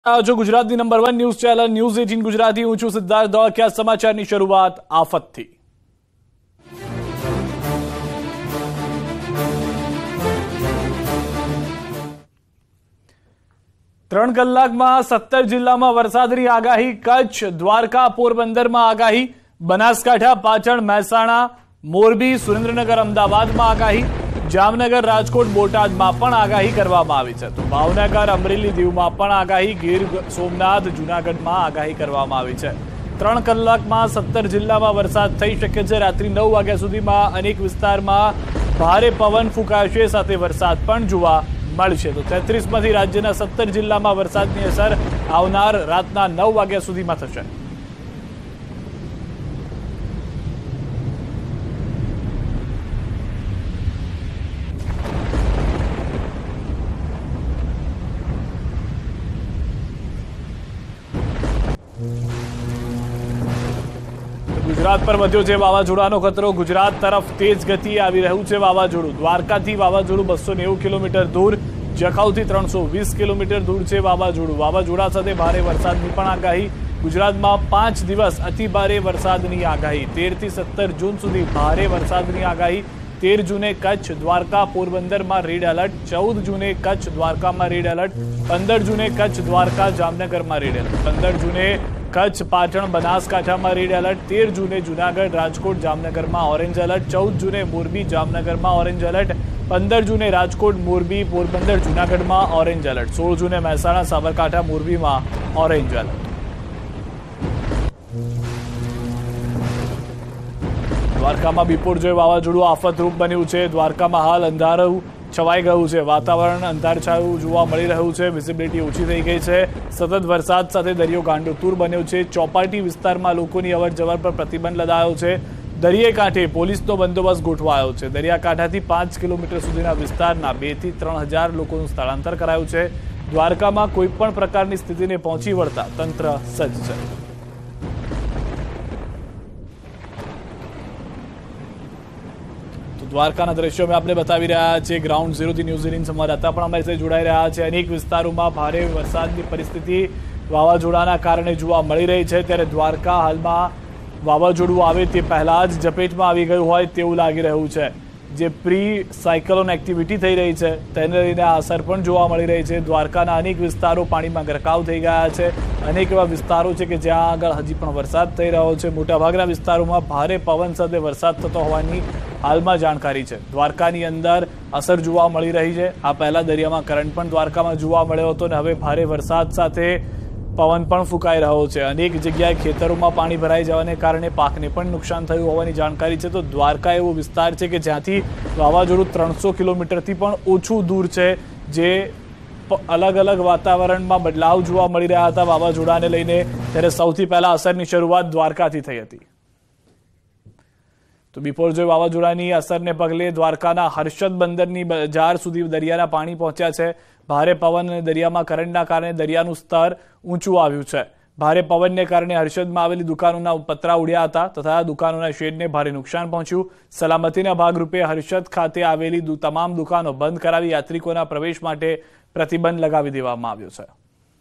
जो Gujarat number 1 news channel news 18 Gujarati હું છું સિદ્ધાર્થ દોડકિયા। સમાચારની શરૂઆત આફતથી। 3 કલાકમાં 17 જિલ્લામાં વરસાદની આગાહી। કચ્છ, દ્વારકા, પોરબંદરમાં આગાહી। બનાસકાંઠા, પાટણ, મહેસાણા, મોરબી, સુરેન્દ્રનગર, અમદાવાદમાં આગાહી। જામનગર, રાજકોટ, બોટાદમાં પણ આગાહી કરવામાં આવી છે। તો ભાવનગર, અમરેલી, દીવમાં પણ આગાહી। ગીર સોમનાથ, જૂનાગઢમાં આગાહી કરવામાં આવી છે। 3 કલાકમાં 17 જિલ્લામાં વરસાદ થઈ શકે છે। રાત્રિ 9 વાગ્યા સુધીમાં અનેક વિસ્તારમાં ભારે પવન ફૂંકાશે, સાથે વરસાદ પણ જોવા મળશે। તો 33માંથી રાજ્યના 17 જિલ્લામાં વરસાદની અસર આવનાર રાતના 9 વાગ્યા સુધીમાં થશે। ગુજરાત પર વધ્યો છે વાવાઝોડાનો ખતરો। ગુજરાત તરફ તેજ ગતિએ આવી રહ્યું છે વાવાઝોડું। દ્વારકાથી વાવાઝોડું 290 કિલોમીટર દૂર, જખૌથી 320 કિલોમીટર દૂર છે વાવાઝોડું। વાવાઝોડા સાથે ભારે વરસાદની પણ આગાહી। ગુજરાતમાં 5 દિવસ અતિ ભારે વરસાદની આગાહી। 13 થી 17 જૂન સુધી ભારે વરસાદની આગાહી। 13 જૂને કચ્છ, દ્વારકા, પોરબંદરમાં રેડ એલર્ટ। 14 જૂને કચ્છ, દ્વારકામાં રેડ એલર્ટ। 15 જૂને કચ્છ, દ્વારકા, જામનગરમાં રેડ એલર્ટ। 15 જૂને કચ્છ, પાટણ, બનાસકાંઠામાં રેડ એલર્ટ। 13 જૂને જૂનાગઢ, રાજકોટ, જામનગરમાં ઓરેન્જ એલર્ટ। 14 જૂને મોરબી, જામનગરમાં ઓરેન્જ એલર્ટ। 15 જૂને રાજકોટ, મોરબી, પોરબંદર, જૂનાગઢમાં ઓરેન્જ એલર્ટ। 16 જૂને મહેસાણા, સાબરકાંઠા, મોરબીમાં ઓરેન્જ એલર્ટ। દ્વારકામાં બિપોરજોય વાવાઝોડું આફતરૂપ બન્યું છે। દ્વારકામાં હાલ અંધારું છવાઈ ગયું છે। વાતાવરણ અંધારછાયું જોવા મળી રહ્યું છે। વિઝિબિલિટી ઓછી થઈ ગઈ છે। સતત વરસાદ સાથે દરિયો ગાંડોતૂર બન્યો છે। ચોપાટી વિસ્તારમાં લોકોની અવરજવર પર પ્રતિબંધ લદાયો છે। દરિયાઈ કાંઠે પોલીસનો બંદોબસ્ત ગોઠવાયો છે। દરિયાકાંઠાથી 5 કિલોમીટર સુધીના વિસ્તારના 2 થી 3 હજાર લોકોનું સ્થળાંતર કરાયું છે। દ્વારકામાં કોઈપણ પ્રકારની સ્થિતિને પહોંચી વળતા તંત્ર સજ્જ છે। દ્વારકાના દ્રશ્યો મેં આપને બતાવી રહ્યા છે। ગ્રાઉન્ડ ઝીરોથી ન્યૂઝ 18 સંવાદદાતા પણ અમારી સાથે જોડાઈ રહ્યા છે। અનેક વિસ્તારોમાં ભારે વરસાદની પરિસ્થિતિ વાવાઝોડાના કારણે જોવા મળી રહી છે। ત્યારે દ્વારકા હાલમાં વાવાઝોડું આવે તે પહેલા જ ઝપેટમાં આવી ગયું હોય તેવું લાગી રહ્યું છે। જે પ્રી સાયક્લોન એક્ટિવિટી થઈ રહી છે તેને લઈને આ અસર પણ જોવા મળી રહી છે। દ્વારકાના અનેક વિસ્તારો પાણીમાં ગરકાવ થઈ ગયા છે। અનેક એવા વિસ્તારો છે કે જ્યાં આગળ હજી પણ વરસાદ થઈ રહ્યો છે। મોટાભાગના વિસ્તારોમાં ભારે પવન સાથે વરસાદ થતો હોવાની હાલમાં જાણકારી છે। દ્વારકાની અંદર અસર જોવા મળી રહી છે। આ પહેલા દરિયામાં કરંટ પણ દ્વારકામાં જોવા મળ્યો હતો અને હવે ભારે વરસાદ સાથે પવન પણ ફૂંકાઈ રહ્યો છે। અનેક જગ્યાએ ખેતરોમાં પાણી ભરાઈ જવાને કારણે પાકને પણ નુકસાન થયું હોવાની જાણકારી છે। તો દ્વારકા એવો વિસ્તાર છે કે જ્યાંથી વાવાઝોડું 300 કિલોમીટરથી પણ ઓછું દૂર છે। જે અલગ અલગ વાતાવરણમાં બદલાવ જોવા મળી રહ્યા હતા વાવાઝોડાને લઈને। ત્યારે સૌથી પહેલા અસરની શરૂઆત દ્વારકાથી થઈ હતી। તો બિપોરજોય વાવાઝોડાની અસરને પગલે દ્વારકાના હર્ષદ બંદરની બજાર સુધી દરિયાના પાણી પહોંચ્યા છે। ભારે પવન અને દરિયામાં કરંટના કારણે દરિયાનું સ્તર ઊંચું આવ્યું છે। ભારે પવનને કારણે હર્ષદમાં આવેલી દુકાનોના પતરા ઉડ્યા હતા તથા દુકાનોના શેડને ભારે નુકસાન પહોંચ્યું। સલામતીના ભાગરૂપે હર્ષદ ખાતે આવેલી તમામ દુકાનો બંધ કરાવી યાત્રિકોના પ્રવેશ માટે પ્રતિબંધ લગાવી દેવામાં આવ્યો છે।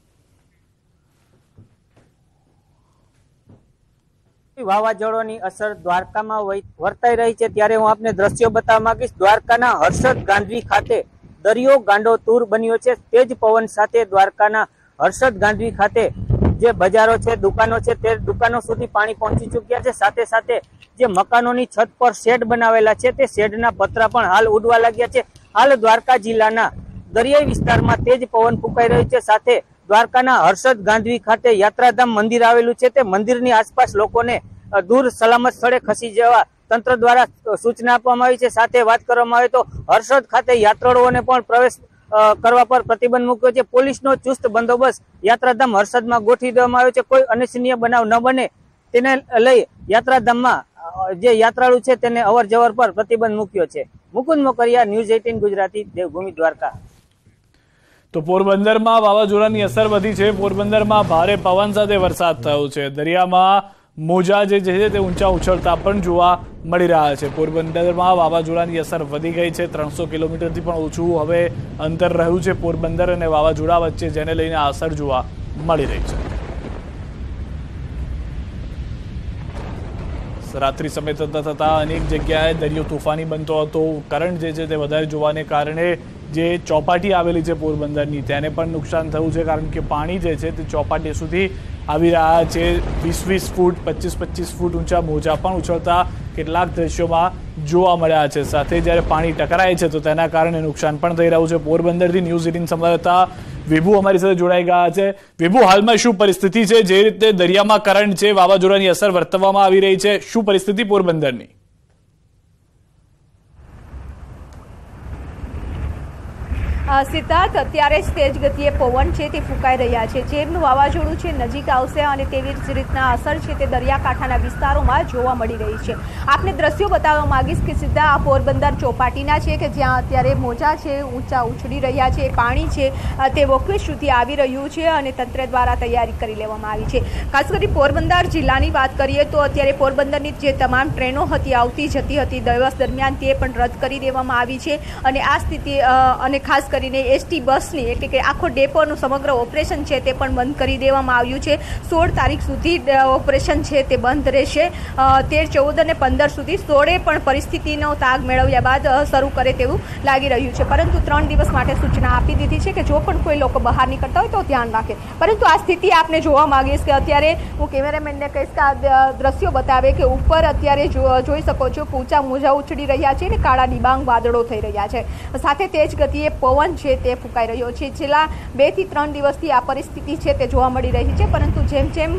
વાવાઝોડાની અસર દ્વારકામાં વર્તાઈ રહી છે ત્યારે હું આપને દ્રશ્યો બતાવવા માંગીશ। દ્વારકાના હર્ષદ ગાંધવી ખાતે દરિયો ગાંડોતૂર બન્યો છે। તેજ પવન સાથે દ્વારકાના હર્ષદ ગાંધવી ખાતે જે બજારો છે, દુકાનો છે, તે દુકાનો સુધી પાણી પહોંચી ચુક્યા છે। સાથે સાથે જે મકાનોની છત પર શેડ બનાવેલા છે તે શેડના પતરા પણ હાલ ઉડવા લાગ્યા છે। હાલ દ્વારકા જિલ્લાના દરિયાઈ વિસ્તારમાં તેજ પવન ફૂંકાઈ રહ્યું છે। સાથે દ્વારકાના હર્ષદ ગાંધવી ખાતે યાત્રાધામ મંદિર આવેલું છે તે મંદિરની આસપાસ લોકોને દૂર સલામત સ્થળે ખસી જવા તંત્ર દ્વારા સૂચના આપવામાં આવી છે। સાથે વાત કરવામાં આવે તો હર્ષદ ખાતે યાત્રાળુઓને પણ પ્રવેશ કરવા પર પ્રતિબંધ મૂક્યો છે। પોલીસનો ચુસ્ત બંદોબસ્ત યાત્રાધામ હર્ષદમાં ગોઠવી દેવામાં આવ્યો છે। કોઈ અનિચ્છનીય બનાવ ન બને તેને લઈ યાત્રાધામમાં જે યાત્રાળુ છે તેને અવર જવર પર પ્રતિબંધ મૂક્યો છે। મુકુંદ મોકરિયા, ન્યૂઝ 18 ગુજરાતી, દેવભૂમિ, દ્વારકા। તો પોરબંદરમાં વાવાઝોડાની અસર વધી છે। પોરબંદરમાં ભારે પવન સાથે વરસાદ થયો છે। દરિયામાં મોજા જે છે તે ઊંચા ઉછળતા પણ જોવા મળી રહ્યા છે। પોરબંદરમાં વાવાઝોડાની અસર વધી ગઈ છે। 300 કિલોમીટરથી પણ ઓછું હવે અંતર રહ્યું છે પોરબંદર અને વાવાઝોડા વચ્ચે, જેને લઈને આ અસર જોવા મળી રહી છે। રાત્રિ સમય થતા અનેક જગ્યાએ દરિયો તોફાની બનતો હતો। કરંટ જે છે તે વધારે જોવાને કારણે જે ચોપાટી આવેલી છે પોરબંદરની તેને પણ નુકસાન થયું છે, કારણ કે પાણી જે છે તે ચોપાટી સુધી આવી રહ્યા છે। 20-20 ફૂટ 25-25 ફૂટ ઊંચા મોજા પણ ઉછળતા કેટલાક દ્રશ્યોમાં જોવા મળ્યા છે। સાથે જ્યારે પાણી ટકરાય છે તો તેના કારણે નુકસાન પણ થઈ રહ્યું છે। પોરબંદરથી ન્યૂઝ 18 સંવાદદાતા વિભુ અમારી સાથે જોડાઈ ગયા છે। વિભુ, હાલમાં શું પરિસ્થિતિ છે? જે રીતે દરિયામાં કરંટ છે, વાવાઝોડાની અસર વર્તવામાં આવી રહી છે, શું પરિસ્થિતિ પોરબંદરની? સિદ્ધાર્થ, અત્યારે જ તેજ ગતિએ પવન છે તે ફૂંકાઈ રહ્યા છે। જેમ વાવાઝોડું છે નજીક આવશે અને તેવી જ રીતના અસર છે તે દરિયાકાંઠાના વિસ્તારોમાં જોવા મળી રહી છે। આપને દ્રશ્યો બતાવવા માંગીશ કે સીધા આ પોરબંદર ચોપાટીના છે કે જ્યાં અત્યારે મોજા છે ઊંચા ઉછળી રહ્યા છે, પાણી છે તે વોકવે સુધી આવી રહ્યું છે અને તંત્ર દ્વારા તૈયારી કરી લેવામાં આવી છે। ખાસ કરી પોરબંદર જિલ્લાની વાત કરીએ તો અત્યારે પોરબંદરની જે તમામ ટ્રેનો હતી આવતી જતી હતી દિવસ દરમિયાન તે પણ રદ કરી દેવામાં આવી છે અને આ સ્થિતિ અને ખાસ કરીને એસટી બસની એટલે કે આખો ડેપોનું સમગ્ર ઓપરેશન છે તે પણ બંધ કરી દેવામાં આવ્યું છે। 16 તારીખ સુધી ઓપરેશન છે તે બંધ રહેશે। 13, 14 અને 15 સુધી 16 પણ પરિસ્થિતિનો તાગ મેળવ્યા બાદ શરૂ કરે તેવું લાગી રહ્યું છે, પરંતુ 3 દિવસ માટે સૂચના આપી દીધી છે કે જો પણ કોઈ લોકો બહાર નીકળતા હોય તો ધ્યાન રાખે। પરંતુ આ સ્થિતિ આપને જોવા માંગીશ કે અત્યારે હું કેમેરામેનને કહીશ કે આ દ્રશ્યો બતાવે કે ઉપર અત્યારે જોઈ શકો છો ઊંચા મોજા ઉછળી રહ્યા છે અને કાળા ડિબાંગ વાદળો થઈ રહ્યા છે। સાથે તેજ ગતિએ પવન છે તે ફૂંકાઈ રહ્યો છે। છેલ્લા 2 થી 3 દિવસથી આ પરિસ્થિતિ છે તે જોવા મળી રહી છે, પરંતુ જેમ જેમ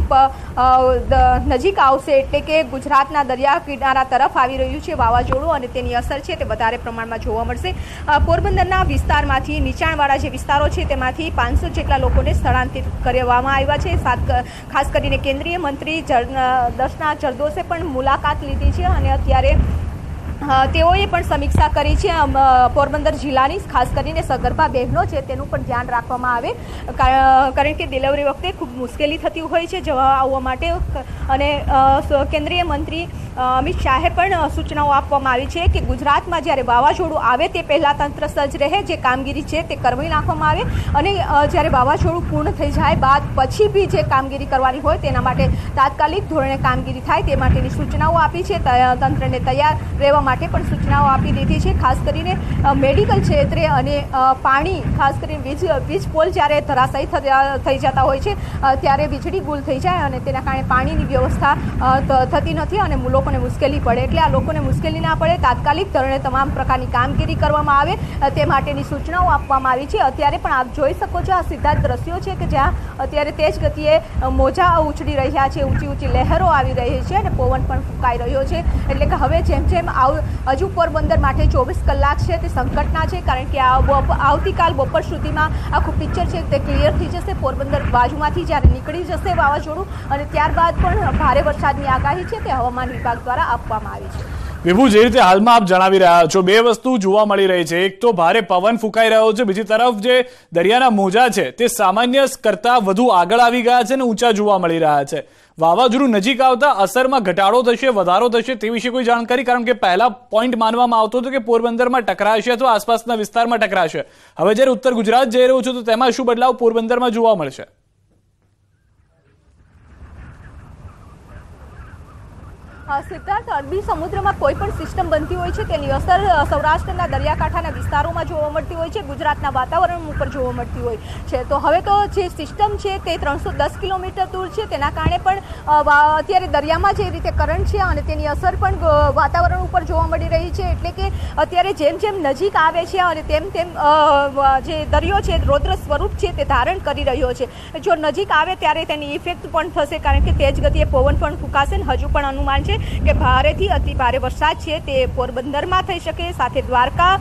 નજીક આવશે એટલે કે ગુજરાતના દરિયા કિનારા તરફ આવી રહ્યું છે વાવાઝોડું અને તેની અસર છે તે વધારે પ્રમાણમાં જોવા મળશે। પોરબંદરના વિસ્તારમાંથી નીચાણવાળા જે વિસ્તારો છે તેમાંથી 500 જેટલા લોકોને સ્થળાંતરિત કરવામાં આવ્યા છે। ખાસ કરીને કેન્દ્રીય મંત્રી દર્શના જરદોશે પણ મુલાકાત લીધી છે અને અત્યારે તેઓએ પણ સમીક્ષા કરી છે પોરબંદર જિલ્લાની। ખાસ કરીને સગર્ભા બહેનો છે તેનું પણ ધ્યાન રાખવામાં આવે, કારણ કે ડિલિવરી વખતે ખૂબ મુશ્કેલી થતી હોય છે જવા આવવા માટે અને કેન્દ્રીય મંત્રી અમિત શાહે પણ સૂચનાઓ આપવામાં આવી છે કે ગુજરાતમાં જ્યારે વાવાઝોડું આવે તે પહેલાં તંત્ર સજ્જ રહે, જે કામગીરી છે તે કરવી નાખવામાં આવે અને જ્યારે વાવાઝોડું પૂર્ણ થઈ જાય બાદ પછી બી જે કામગીરી કરવાની હોય તેના માટે તાત્કાલિક ધોરણે કામગીરી થાય તે માટેની સૂચનાઓ આપી છે। તંત્રને તૈયાર રહેવા માટે પણ સૂચનાઓ આપી દીધી છે। ખાસ કરીને મેડિકલ ક્ષેત્રે અને પાણી, ખાસ કરીને વીજ પોલ જ્યારે ધરાશાયી થઈ જતા હોય છે ત્યારે વીજળી ગુલ થઈ જાય અને તેના કારણે પાણીની વ્યવસ્થા થતી નથી અને લોકોને મુશ્કેલી પડે, એટલે આ લોકોને મુશ્કેલી ના પડે તાત્કાલિક ધોરણે તમામ પ્રકારની કામગીરી કરવામાં આવે તે માટેની સૂચનાઓ આપવામાં આવી છે। અત્યારે પણ આપ જોઈ શકો છો આ સીધા દ્રશ્યો છે કે જ્યાં અત્યારે તેજ ગતિએ મોજા ઉછળી રહ્યા છે, ઊંચી ઊંચી લહેરો આવી રહી છે અને પવન પણ ફૂંકાઈ રહ્યો છે। એટલે કે હવે જેમ જેમ હજુ પોરબંદર માટે 24 કલાક છે તે સંકટના છે, કારણ કે આવતીકાલ બપોર સુધીમાં આખું પિક્ચર છે તે ક્લિયર થઈ જશે। પોરબંદર બાજુમાંથી જ્યારે નીકળી જશે વાવાઝોડું અને ત્યારબાદ પણ ભારે વરસાદની આગાહી છે તે હવામાન વિભાગ દ્વારા આપવામાં આવી છે। વિભુ, જે રીતે હાલમાં આપ જણાવી રહ્યા છો, બે વસ્તુ જોવા મળી રહી છે। એક તો ભારે પવન ફૂંકાઈ રહ્યો છે, બીજી તરફ જે દરિયાના મોજા છે તે સામાન્ય કરતા વધુ આગળ આવી ગયા છે અને ઊંચા જોવા મળી રહ્યા છે। વાવાઝોડું નજીક આવતા અસરમાં ઘટાડો થશે, વધારો થશે તે વિશે કોઈ જાણકારી? કારણ કે પહેલા પોઈન્ટ માનવામાં આવતો હતો કે પોરબંદરમાં ટકરાશે અથવા આસપાસના વિસ્તારમાં ટકરાશે, હવે જ્યારે ઉત્તર ગુજરાત જઈ રહ્યું છે તો તેમાં શું બદલાવ પોરબંદરમાં જોવા મળશે? સિદ્ધાર્થ, અરબી સમુદ્રમાં કોઈ પણ સિસ્ટમ બનતી હોય છે તેની અસર સૌરાષ્ટ્રના દરિયાકાંઠાના વિસ્તારોમાં જોવા મળતી હોય છે, ગુજરાતના વાતાવરણ ઉપર જોવા મળતી હોય છે। તો હવે તો જે સિસ્ટમ છે તે 310 કિલોમીટર દૂર છે, તેના કારણે પણ અત્યારે દરિયામાં જે રીતે કરંટ છે અને તેની અસર પણ વાતાવરણ ઉપર જોવા મળી રહી છે। એટલે કે અત્યારે જેમ જેમ નજીક આવે છે અને તેમ તેમ જે દરિયો છે રૌદ્ર સ્વરૂપ છે તે ધારણ કરી રહ્યો છે। જો નજીક આવે ત્યારે તેની ઇફેક્ટ પણ થશે, કારણ કે તેજ ગતિએ પવન પણ ફૂંકાશે। હજુ પણ અનુમાન છે કે ભારેથી અતિ ભારે વરસાદ છે તે પોરબંદરમાં થઈ શકે, સાથે દ્વારકા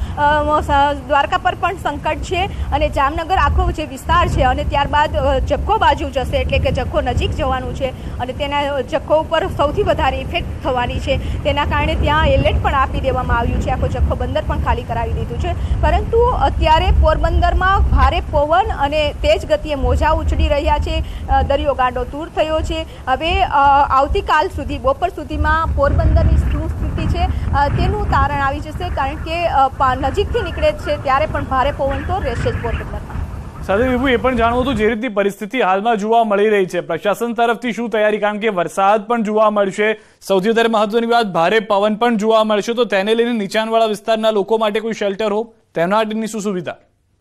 પર પણ સંકટ છે અને જામનગર આખો જે વિસ્તાર છે અને ત્યારબાદ જખો બાજુ જશે, એટલે કે જખો નજીક જવાનું છે અને તેના જખો ઉપર સૌથી વધારે ઇફેક્ટ થવાની છે। તેના કારણે ત્યાં એલર્ટ પણ આપી દેવામાં આવ્યું છે, આખો જખો બંદર પણ ખાલી કરાવી દીધું છે। પરંતુ અત્યારે પોરબંદરમાં ભારે પવન અને તેજ ગતિએ મોજા ઉછળી રહ્યા છે, દરિયો ગાંડો તૂર થયો છે। હવે આવતીકાલ સુધી બપોર સુધીમાં પોરબંદરની શું સ્થિતિ છે તેનું તારણ આવી જશે, કારણ કે નજીકથી નીકળે છે ત્યારે પણ ભારે પવન તો રહેશે જ પોરબંદરમાં। સાથે વિભુ એ પણ જાણવું હતું, જે રીતની પરિસ્થિતિ હાલમાં જોવા મળી રહી છે, પ્રશાસન તરફથી શું તૈયારી? કારણ કે વરસાદ પણ જોવા મળશે, સૌથી વધારે મહત્વની વાત ભારે પવન પણ જોવા મળશે, તો તેને લઈને નીચાણવાળા વિસ્તારના લોકો માટે કોઈ શેલ્ટર હો, તેના માટેની શું સુવિધા?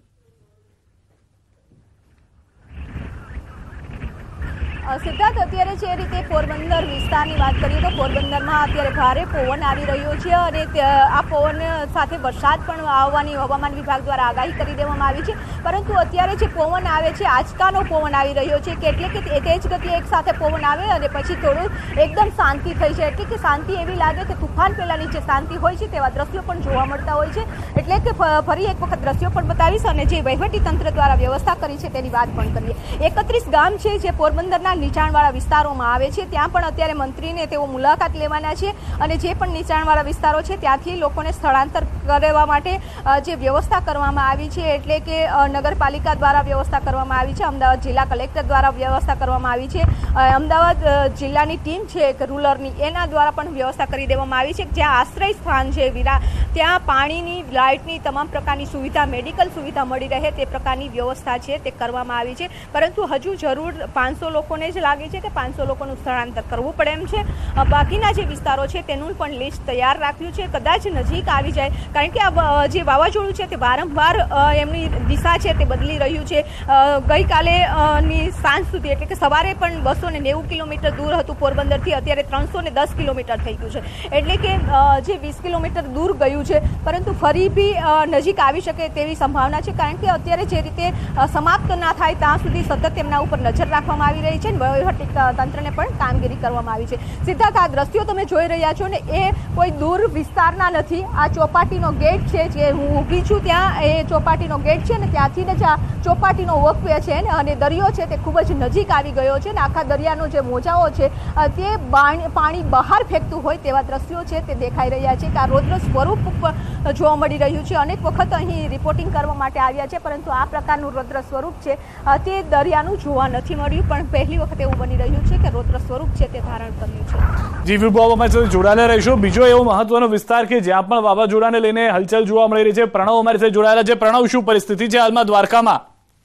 સિદ્ધાર્થ, અત્યારે જે રીતે પોરબંદર વિસ્તારની વાત કરીએ તો પોરબંદરમાં અત્યારે ભારે પવન આવી રહ્યો છે અને આ પવન સાથે વરસાદ પણ આવવાની હવામાન વિભાગ દ્વારા આગાહી કરી દેવામાં આવી છે, પરંતુ અત્યારે જે પવન આવે છે આંચકાનો પવન આવી રહ્યો છે કે એટલે કે તેજ ગતિએ એક સાથે પવન આવે અને પછી થોડું એકદમ શાંતિ થઈ જાય, એટલે કે શાંતિ એવી લાગે કે તુફાન પહેલાની જે શાંતિ હોય છે તેવા દ્રશ્યો પણ જોવા મળતા હોય છે। એટલે કે ફરી એક વખત દ્રશ્યો પણ બતાવીશ અને જે વહીવટી તંત્ર દ્વારા વ્યવસ્થા કરી છે તેની વાત પણ કરીએ। 31 ગામ છે જે પોરબંદરના નીચાણવાળા વિસ્તારોમાં આવે છે, ત્યાં પણ અત્યારે મંત્રીને તેઓ મુલાકાત લેવાના છે અને જે પણ નીચાણવાળા વિસ્તારો છે ત્યાંથી લોકોને સ્થળાંતર કરવા માટે જે વ્યવસ્થા કરવામાં આવી છે, એટલે કે નગરપાલિકા દ્વારા વ્યવસ્થા કરવામાં આવી છે, અમદાવાદ જિલ્લા કલેક્ટર દ્વારા વ્યવસ્થા કરવામાં આવી છે, અમદાવાદ જિલ્લાની ટીમ છે એક રૂરલની એના દ્વારા પણ વ્યવસ્થા કરી દેવામાં આવી છે, જ્યાં આશ્રય સ્થાન છે ત્યાં પાણીની, લાઇટની તમામ પ્રકારની સુવિધા, મેડિકલ સુવિધા મળી રહે તે પ્રકારની વ્યવસ્થા છે તે કરવામાં આવી છે, પરંતુ હજુ જરૂર 500 લોકોને જ લાગે છે કે 500 લોકોનું સ્થળાંતર કરવું પડે એમ છે। બાકીના જે વિસ્તારો છે તેનું પણ લિસ્ટ તૈયાર રાખ્યું છે, કદાચ નજીક આવી જાય, કારણ કે આ જે વાવાઝોડું છે તે વારંવાર એમની દિશા છે તે બદલી રહ્યું છે। ગઈકાલે ની સાંજ સુધી, એટલે કે સવારે પણ 290 કિલોમીટર દૂર હતું પોરબંદરથી, અત્યારે 310 કિલોમીટર થઈ ગયું છે, એટલે કે જે 20 કિલોમીટર દૂર ગયું છે, પરંતુ ફરી બી નજીક આવી શકે તેવી સંભાવના છે, કારણ કે અત્યારે જે રીતે સમાપ્ત ના થાય ત્યાં સુધી સતત તેમના ઉપર નજર રાખવામાં આવી રહી છે, વહીવટી તંત્રને પણ કામગીરી કરવામાં આવી છે। સિદ્ધાર્થ, આ દ્રશ્યો તમે જોઈ રહ્યા છો ને એ કોઈ દૂર વિસ્તારના નથી, આ ચોપાટીનો ગેટ છે, જે હું ઊભી છું ત્યાં એ ચોપાટીનો ગેટ છે ને ત્યાંથી જ આ ચોપાટીનો વોકવે છે ને અને દરિયો છે તે ખૂબ જ નજીક આવી ગયો છે ને આખા દરિયાનો જે મોજાઓ છે તે પાણી બહાર ફેંકતું હોય તેવા દ્રશ્યો છે તે દેખાઈ રહ્યા છે કે આ રૌદ્ર સ્વરૂપ જોવા મળી રહ્યું છે। અનેક વખત અહીં રિપોર્ટિંગ કરવા માટે આવ્યા છે, પરંતુ આ પ્રકારનું રૌદ્ર સ્વરૂપ છે તે દરિયાનું જોવા નથી મળ્યું, પણ પહેલી વખત એવું બની રહ્યું છે કે રૌદ્ર સ્વરૂપ છે તે ધારણ કર્યું છે। જી વિભુ, અમારી સાથે જોડાયેલા રહીશું। બીજો એવો મહત્વનો વિસ્તાર કે જ્યાં પણ વાવાઝોડાને લઈને હલચલ જોવા મળી રહી છે, પ્રણવ અમારી સાથે જોડાયેલા છે। પ્રણવ, શું પરિસ્થિતિ છે હાલમાં દ્વારકામાં?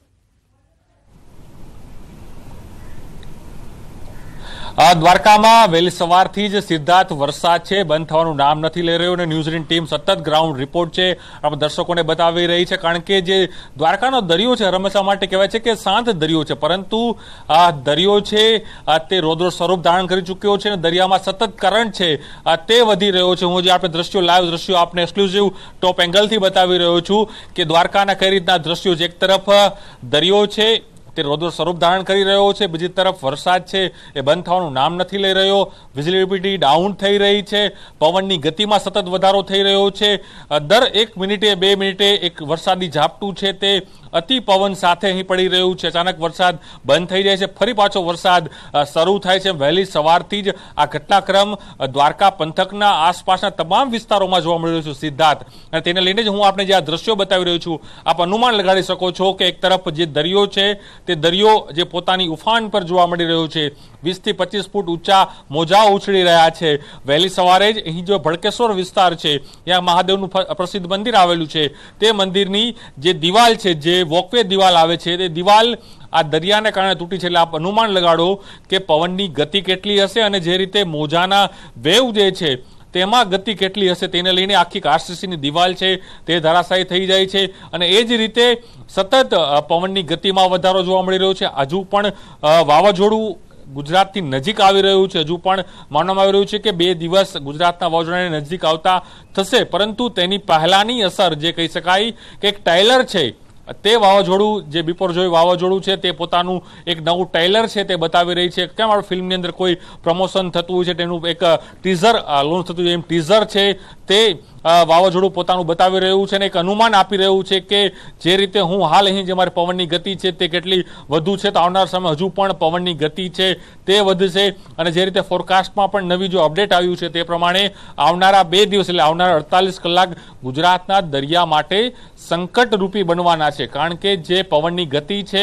દ્વારકામાં વહેલી સવારથી જ સિદ્ધાર્થ વરસાદ છે બંધ થવાનું નામ નથી લઈ રહ્યો અને ન્યૂઝીલેન્ડ ટીમ સતત ગ્રાઉન્ડ રિપોર્ટ છે આપણે દર્શકોને બતાવી રહી છે, કારણ કે જે દ્વારકાનો દરિયો છે હંમેશા માટે કહેવાય છે કે શાંત દરિયો છે, પરંતુ આ દરિયો છે તે રૌદ્ર સ્વરૂપ ધારણ કરી ચૂક્યો છે અને દરિયામાં સતત કરંટ છે તે વધી રહ્યો છે। હું જે આપણે દ્રશ્યો લાઈવ દ્રશ્યો આપણે એક્સક્લુઝિવ ટોપ એંગલથી બતાવી રહ્યો છું કે દ્વારકાના કઈ રીતના દ્રશ્યો છે, એક તરફ દરિયો છે તે રૌદ્ર સ્વરૂપ ધારણ કરી રહ્યો છે, બીજી તરફ વરસાદ છે એ બંધ થવાનું નામ નથી લઈ રહ્યો, વિઝિબિલિટી ડાઉન થઈ રહી છે, પવનની ગતિમાં સતત વધારો થઈ રહ્યો છે, દર 1 મિનિટે 2 મિનિટે એક વરસાદી ઝાપટું છે તે અતિ પવન સાથે અહીં પડી રહ્યું છે, અચાનક વરસાદ બંધ થઈ જાય છે, ફરી પાછો વરસાદ શરૂ થાય છે। વહેલી સવારથી જ આ ઘટનાક્રમ દ્વારકા પંથકના આસપાસના તમામ વિસ્તારોમાં જોવા મળી રહ્યું છે સિદ્ધાર્થ, અને તેને લઈને જ હું આપણે જે આ દ્રશ્યો બતાવી રહ્યો છું આપ અનુમાન લગાડી શકો છો કે એક તરફ જે દરિયો છે તે દરિયો જે પોતાની ઉફાન પર જોવા મળી રહ્યો છે, 20 થી 25 ફૂટ ઊંચા મોજાઓ ઉછળી રહ્યા છે। વહેલી સવારે જ અહીં જો ભડકેશ્વર વિસ્તાર છે ત્યાં મહાદેવનું પ્રસિદ્ધ મંદિર આવેલું છે, તે મંદિરની જે દિવાલ છે, જે વોકવે દિવાલ આવે છે તે દિવાલ આ દરિયાને કારણે તૂટી છે, એટલે આપ અનુમાન લગાડો કે પવનની ગતિ કેટલી હશે અને જે રીતે મોજાના વેવ જે છે તેમાં ગતિ કેટલી હશે, તેને લઈને આખી આરસીસીની દિવાલ છે તે ધરાશાયી થઈ જાય છે અને એ જ રીતે સતત પવનની ગતિમાં વધારો જોવા મળી રહ્યો છે। હજુ પણ વાવાઝોડું ગુજરાતથી નજીક આવી રહ્યું છે, હજુ પણ માનવામાં આવી રહ્યું છે કે 2 દિવસ ગુજરાતના વાવાઝોડાની નજીક આવતા થશે, પરંતુ તેની પહેલાની અસર જે કહી શકાય કે એક ટાઇલર છે તે વાવાઝોડું જે બિપોરજોય વાવાઝોડું છે તે પોતાનું એક નવું ટ્રેલર છે તે બતાવી રહી છે। કેમ આપણે ફિલ્મની અંદર કોઈ પ્રમોશન થતું હોય છે તેનું એક ટીઝર લોન્ચ થતું એમ ટીઝર છે તે વાવાઝોડું પોતાનું બતાવી રહ્યું છે અને એક અનુમાન આપી રહ્યું છે કે જે રીતે હું હાલ અહીં જે મારી પવનની ગતિ છે તે કેટલી વધુ છે, તો આવનાર સમય હજુ પણ પવનની ગતિ છે તે વધશે અને જે રીતે ફોરકાસ્ટમાં પણ નવી જો અપડેટ આવ્યું છે તે પ્રમાણે આવનારા 2 દિવસ એટલે આવનારા 48 કલાક ગુજરાતના દરિયા માટે સંકટરૂપી બનવાના છે, કારણ કે જે પવનની ગતિ છે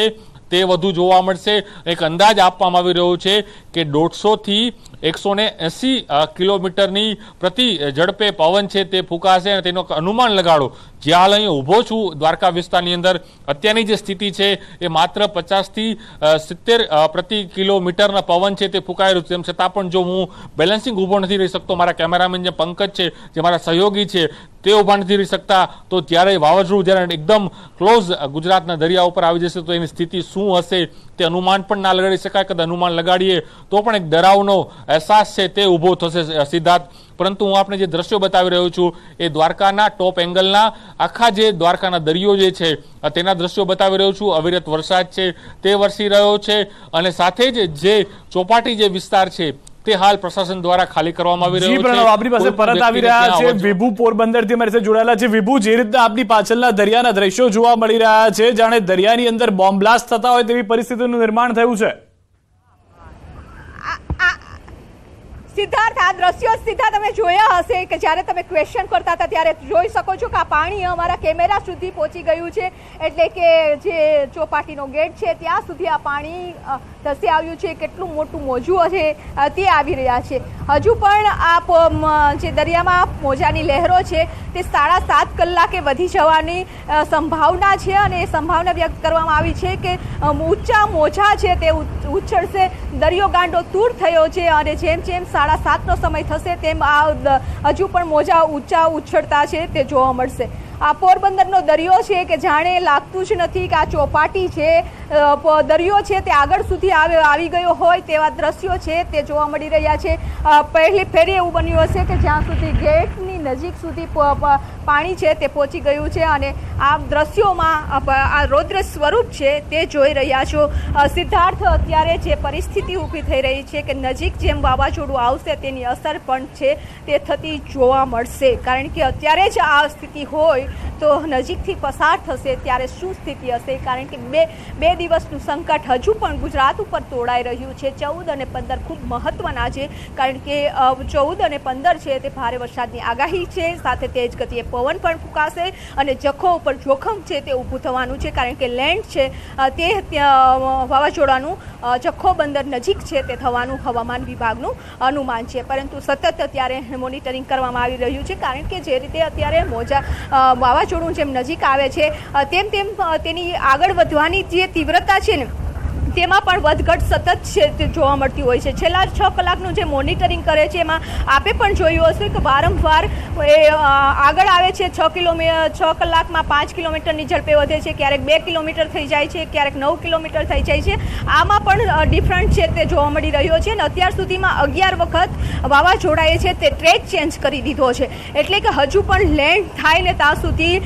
તે વધુ જોવા મળશે. એક અંદાજ આપવામાં આવી રહ્યો છે કે 150 થી 180 કિલોમીટરની પ્રતિ ઝડપે પવન છે તે ફૂંકાશે અને તેનો અનુમાન લગાડો. જ્યાં હાલ અહીં ઊભો છું દ્વારકા વિસ્તારની અંદર, અત્યારની જે સ્થિતિ છે એ માત્ર 50 થી 70 પ્રતિ કિલોમીટરના પવન છે તે ફૂંકાઈ રહ્યું છે. તેમ છતાં પણ જો હું બેલેન્સિંગ ઊભો નથી રહી શકતો, મારા કેમેરામેન જે પંકજ છે, જે મારા સહયોગી છે, તે ઊભા નથી રહી શકતા, તો ત્યારે વાવાઝોડું જ્યારે એકદમ ક્લોઝ ગુજરાતના દરિયા ઉપર આવી જશે તો એની સ્થિતિ શું હશે તે અનુમાન પણ ના લગાડી શકાય. કદાચ અનુમાન લગાડીએ તો પણ એક ડરાવનો અહેસાસ છે તે ઊભો થશે સિદ્ધાર્થ. પરંતુ હું આપણે જે દ્રશ્યો બતાવી રહ્યો છું એ દ્વારકાના ટોપ એંગલના આખા જે દ્વારકાના દરિયો જે છે તેના દ્રશ્યો બતાવી રહ્યો છું. અવિરત વરસાદ છે તે વરસી રહ્યો છે અને સાથે જ જે ચોપાટી જે વિસ્તાર છે તે હાલ પ્રશાસન દ્વારા ખાલી કરવામાં આવી રહ્યો છે. આપણી પાસે પરત આવી રહ્યા છે વિભુ પોરબંદર થી અમારી સાથે જોડાયેલા છે. વિભુ, જે રીતના આપણી પાછળના દરિયાના દ્રશ્યો જોવા મળી રહ્યા છે, જાણે દરિયાની અંદર બોમ્બ બ્લાસ્ટ થતા હોય તેવી પરિસ્થિતિનું નિર્માણ થયું છે. સિદ્ધાર્થ, આ દ્રશ્યો સીધા તમે જોયા હશે કે જ્યારે તમે ક્વેશ્ચન કરતા હતા ત્યારે જોઈ શકો છો કે આ પાણી અમારા કેમેરા સુધી પહોંચી ગયું છે. એટલે કે જે ચોપાટીનો ગેટ છે ત્યાં સુધી આ પાણી ધસી આવ્યું છે. કેટલું મોટું મોજું છે તે આવી રહ્યા છે. હજુ પણ આ જે દરિયામાં મોજાની લહેરો છે તે 7.5 કલાકે વધી જવાની સંભાવના છે અને એ સંભાવના વ્યક્ત કરવામાં આવી છે કે ઊંચા મોજા છે તે ઉછળશે. દરિયો ગાંડો તૂર થયો છે અને જેમ જેમ 7:30નો સમય થશે તેમ આ હજુ પણ મોજા ઊંચા ઉછળતા છે તે જોવા મળશે. આ પોરબંદરનો દરિયો છે કે જાણે લાગતું જ નથી કે આ ચોપાટી છે, દરિયો છે તે આગળ સુધી આવી ગયો હોય તેવા દ્રશ્યો છે તે જોવા મળી રહ્યા છે. પહેલી ફેરી એવું બન્યું હશે કે જ્યાં સુધી ગેટની નજીક સુધી પાણી છે તે પહોંચી ગયું છે અને આ દ્રશ્યોમાં આ રૌદ્ર સ્વરૂપ છે તે જોઈ રહ્યા છો. સિદ્ધાર્થ, અત્યારે જે પરિસ્થિતિ ઊભી થઈ રહી છે કે નજીક જેમ વાવાઝોડું આવશે તેની અસર પણ છે તે થતી જોવા મળશે. કારણ કે અત્યારે જ આ સ્થિતિ હોય તો નજીકથી પસાર થશે ત્યારે શું સ્થિતિ હશે? કારણ કે બે દિવસનું સંકટ હજુ પણ ગુજરાત ઉપર તોડાઈ રહ્યું છે. 14 અને 15 ખૂબ મહત્વના છે કારણ કે 14 અને 15 છે તે ભારે વરસાદની આગાહી છે. સાથે તેજ ગતિએ પવન પણ ફૂંકાશે અને જખો ઉપર જોખમ છે તે ઊભું થવાનું છે. કારણ કે લેન્ડ છે તે વાવાઝોડાનું જખો બંદર નજીક છે તે થવાનું હવામાન વિભાગનું અનુમાન છે. પરંતુ સતત અત્યારે મોનિટરિંગ કરવામાં આવી રહ્યું છે કારણ કે જે રીતે અત્યારે વાવાઝોડું જેમ નજીક આવે છે તેમ તેમ તેની આગળ વધવાની જે તીવ્રતા છે ને તેમાં પણ વધઘટ સતત છે તે જોવા મળતી હોય છે. છેલ્લા 6 કલાકનું જે મોનિટરિંગ કરે છે એમાં આપે પણ જોયું હશે કે વારંવાર એ આગળ આવે છે. 6 કલાકમાં 5 કિલોમીટરની ઝડપે વધે છે, ક્યારેક 2 કિલોમીટર થઈ જાય છે, ક્યારેક 9 કિલોમીટર થઈ જાય છે. આમાં પણ ડિફરન્ટ છે તે જોવા મળી રહ્યો છે અને અત્યાર સુધીમાં 11 વખત વાવાઝોડાએ છે તે ટ્રેક ચેન્જ કરી દીધો છે. એટલે કે હજુ પણ લેન્ડ થાય ને ત્યાં સુધી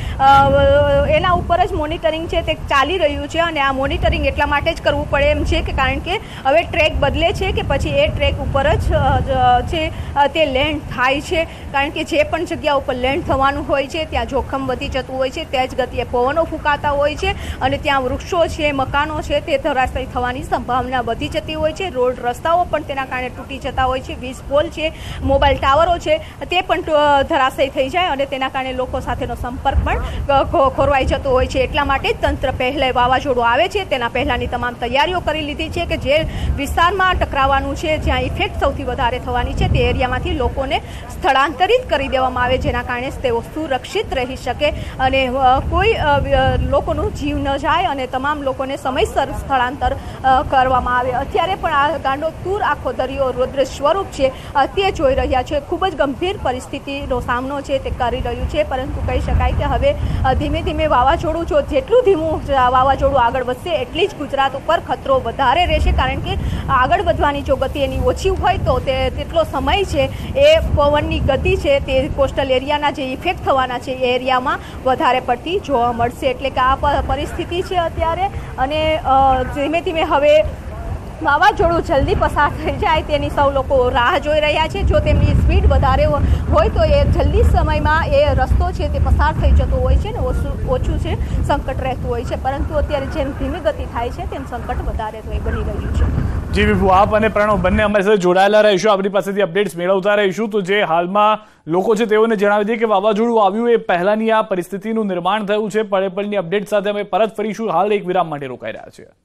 એના ઉપર જ મોનિટરિંગ છે તે ચાલી રહ્યું છે અને આ મોનિટરિંગ એટલા માટે જ કરવું પડે એમ છે કે કારણ કે હવે ટ્રેક બદલે છે કે પછી એ ટ્રેક ઉપર જ છે તે લેન્ડ થાય છે. કારણ કે જે પણ જગ્યા ઉપર લેન્ડ થવાનું હોય છે ત્યાં જોખમ વધી જતું હોય છે, તેજ ગતિએ પવનો ફૂંકાતા હોય છે અને ત્યાં વૃક્ષો છે, મકાનો છે તે ધરાશાયી થવાની સંભાવના વધી જતી હોય છે. રોડ રસ્તાઓ પણ તેના કારણે તૂટી જતા હોય છે. વીજ પોલ છે, મોબાઈલ ટાવરો છે તે પણ ધરાશાયી થઈ જાય અને તેના કારણે લોકો સાથેનો સંપર્ક પણ ખોરવાઈ જતો હોય છે. એટલા માટે તંત્ર પહેલા વાવાઝોડું આવે છે તેના પહેલાની તમામ તૈયારીઓ કરી લીધી છે કે જે વિસ્તારમાં ટકરાવાનું છે, જ્યાં ઇફેક્ટ સૌથી વધારે થવાની છે તે એરિયામાંથી લોકોને સ્થળાંતરિત કરી દેવામાં આવે જેના કારણે તેઓ સુરક્ષિત રહી શકે અને કોઈ લોકોનું જીવ ન જાય અને તમામ લોકોને સમયસર સ્થળાંતર કરવામાં આવે. અત્યારે પણ આ ગાંડો તૂર આખો દરિયો રૌદ્ર સ્વરૂપ છે તે જોઈ રહ્યા છે. ખૂબ જ ગંભીર પરિસ્થિતિનો સામનો છે તે કરી રહ્યું છે. પરંતુ કહી શકાય કે હવે ધીમે ધીમે વાવાઝોડું જેટલું ધીમું વાવાઝોડું આગળ વધશે એટલી જ ગુજરાત ઉપર ખતરો વધારે રહેશે. કારણ કે આગળ વધવાની જો ગતિ એની ઓછી હોય તો તેટલો સમય છે એ પવનની ગતિ છે તે કોસ્ટલ એરિયાના જે ઇફેક્ટ થવાના છે એ એરિયામાં વધારે પડતી જોવા મળશે. એટલે કે આ પરિસ્થિતિ છે અત્યારે અને ધીમે ધીમે હવે વાવાઝોડું જલ્દી પસાર થઈ જાય તેની સૌ લોકો રાહ જોઈ રહ્યા છે. જો તેમની સ્પીડ વધારે હોય તો એ જલ્દી સમયમાં એ રસ્તો છે તે પસાર થઈ જતો હોય છે ને ઓછું છે સંકટ રહેતું હોય છે. પરંતુ અત્યારે જેમ ધીમી ગતિ થાય છે તેમ સંકટ વધારે બની રહ્યું છે. જી વિભુ, આપ અને પ્રણવ બંને અમારી સાથે જોડાયેલા રહીશું, આપણી પાસેથી અપડેટ્સ મેળવતા રહીશું. તો જે હાલમાં લોકો છે તેઓને જણાવી દઈએ કે વાવાઝોડું આવ્યું એ પહેલાની આ પરિસ્થિતિનું નિર્માણ થયું છે. પળે પળની અપડેટ સાથે અમે પરત ફરીશું. હાલ એક વિરામ માટે રોકાઈ રહ્યા છીએ.